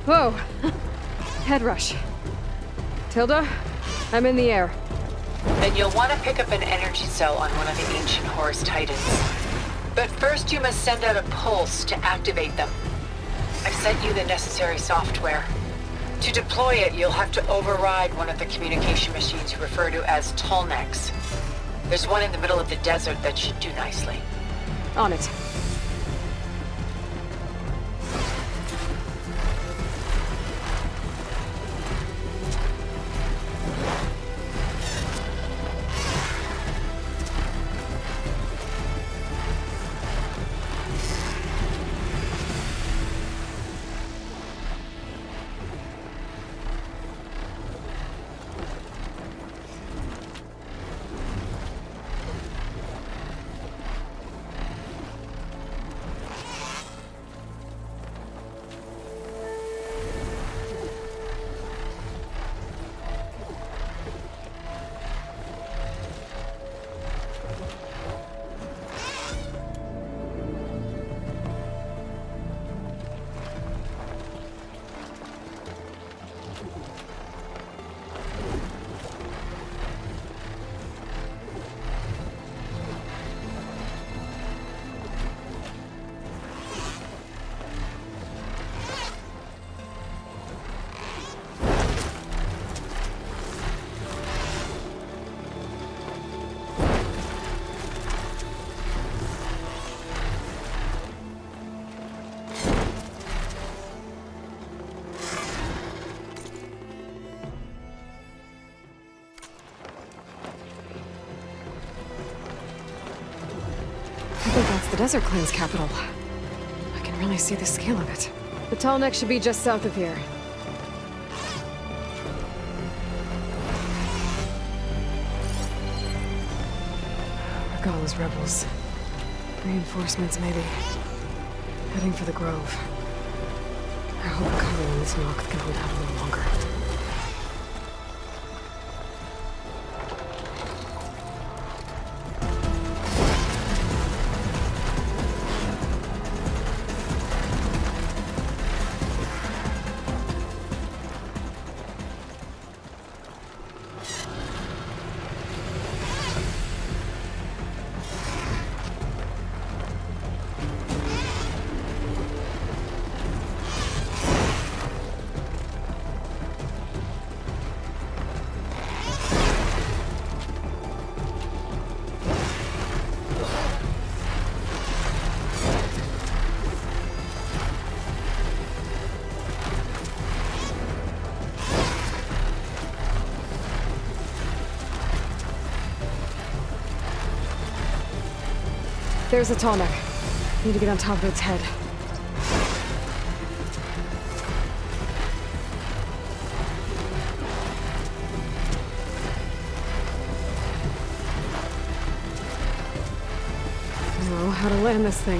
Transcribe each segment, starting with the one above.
Whoa! Head rush. Tilda, I'm in the air. Then you'll want to pick up an energy cell on one of the ancient Horus Titans. But first you must send out a pulse to activate them. I've sent you the necessary software. To deploy it, you'll have to override one of the communication machines you refer to as Tallnecks. There's one in the middle of the desert that should do nicely. On it. I think that's the Desert Clan's capital. I can really see the scale of it. The Tallneck should be just south of here. Regala's rebels. Reinforcements, maybe. Heading for the Grove. I hope Kyle and this Noct can hold out a little longer. There's a Tallneck. Need to get on top of its head. I know how to land this thing.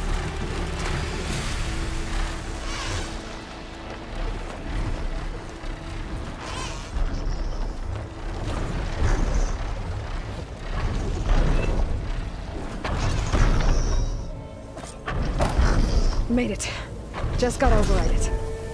Made it. Just gotta override it.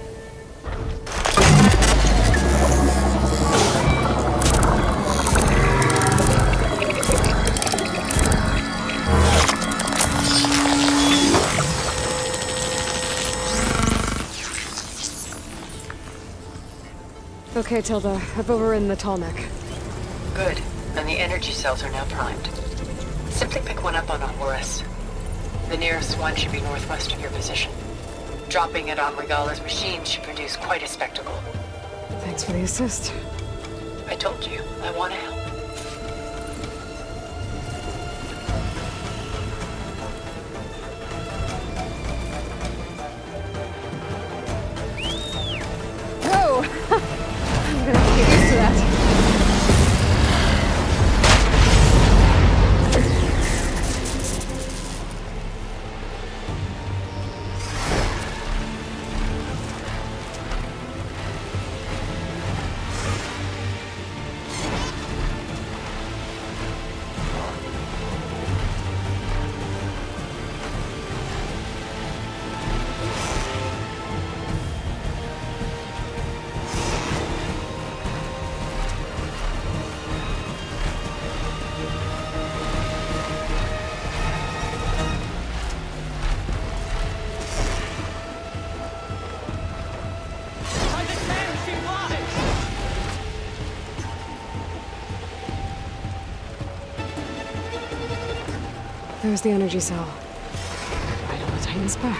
Okay, Tilda. I've overridden the Tallneck. Good. And the energy cells are now primed. Simply pick one up on a Horus. The nearest one should be northwest of your position. Dropping it on Regala's machine should produce quite a spectacle. Thanks for the assist. I told you, I want to help. Oh! I'm gonna have to get used to that. There's the energy cell. Right on the Titan's back.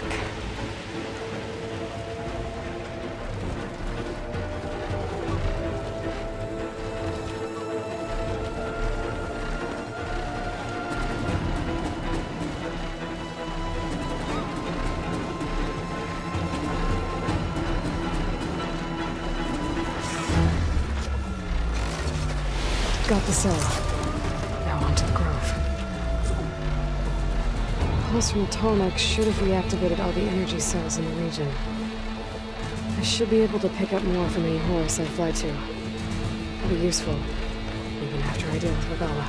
Got the cell. Now onto the Grove. Pulse from Tomek should have reactivated all the energy cells in the region. I should be able to pick up more from any horse I fly to. It'll be useful, even after I deal with Regalla.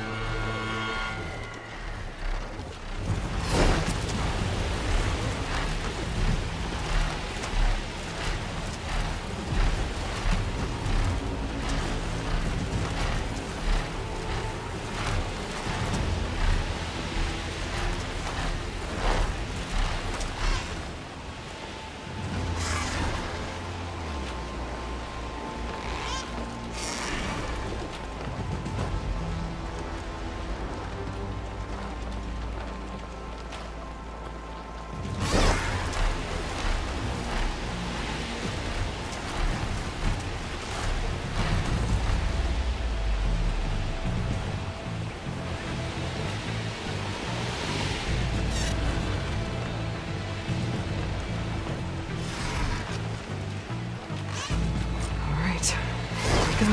Go.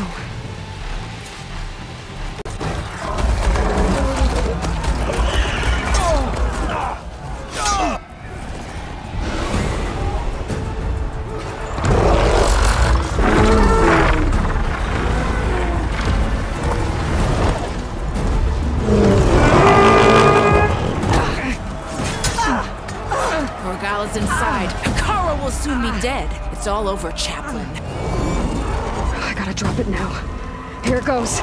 Regalla's inside. Hekarro will soon be dead. It's all over, Chaplain. I gotta drop it now. Here it goes.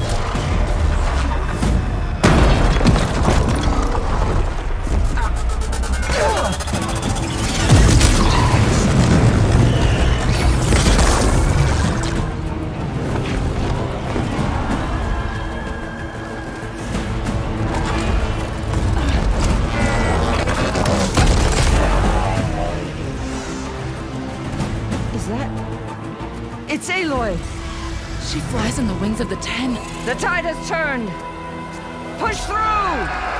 Is that... It's Aloy! She flies on the wings of the Ten. The tide has turned! Push through!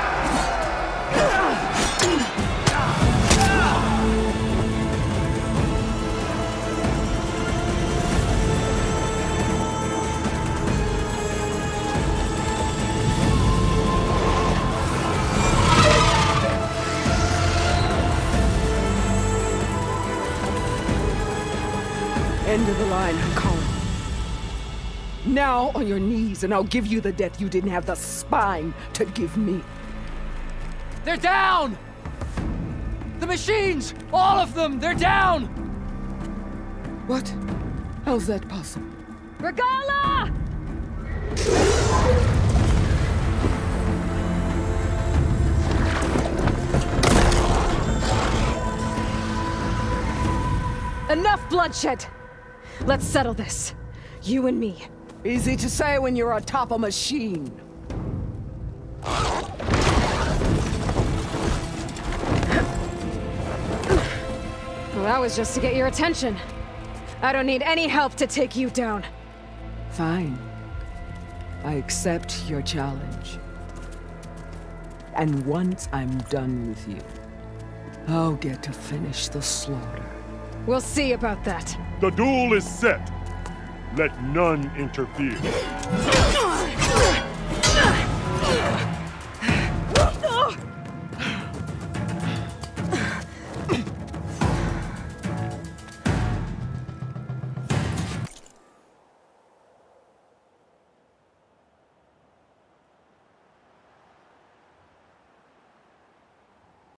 End of the line, Hekarro. Now on your knees, and I'll give you the death you didn't have the spine to give me. They're down! The machines! All of them! They're down! What? How's that possible? Regalla! Enough bloodshed! Let's settle this. You and me. Easy to say when you're atop a machine. Well, that was just to get your attention. I don't need any help to take you down. Fine. I accept your challenge. And once I'm done with you, I'll get to finish the slaughter. We'll see about that. The duel is set. Let none interfere.